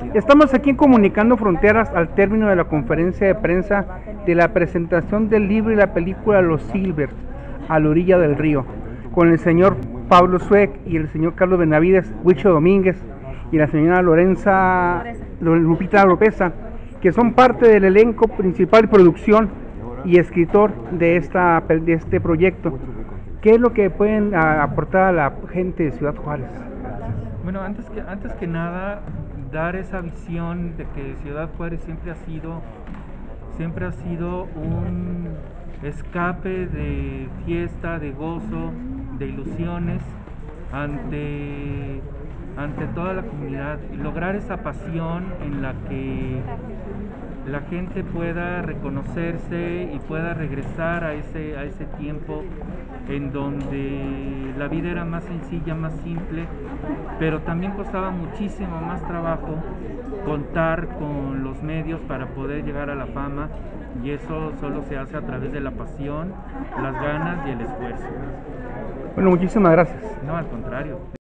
Estamos aquí en Comunicando Fronteras al término de la conferencia de prensa de la presentación del libro y la película Los Silver, a la orilla del río, con el señor Pablo Sueck y el señor Carlos Benavides, Huicho Domínguez y la señora Lupita Oropeza, que son parte del elenco principal, producción y escritor de este proyecto. ¿Qué es lo que pueden aportar a la gente de Ciudad Juárez? Bueno, antes que nada, dar esa visión de que Ciudad Juárez siempre ha sido un escape de fiesta, de gozo, de ilusiones ante toda la comunidad, y lograr esa pasión en la que la gente pueda reconocerse y pueda regresar a ese tiempo en donde la vida era más sencilla, más simple, pero también costaba muchísimo más trabajo contar con los medios para poder llegar a la fama, y eso solo se hace a través de la pasión, las ganas y el esfuerzo. Bueno, muchísimas gracias. No, al contrario.